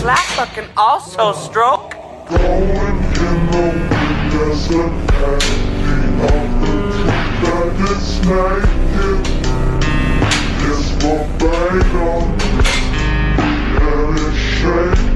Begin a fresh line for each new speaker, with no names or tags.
clapper can also stroke.
Going in the wind as a panty of the truth that is naked. It's my bait on, and it's shaking.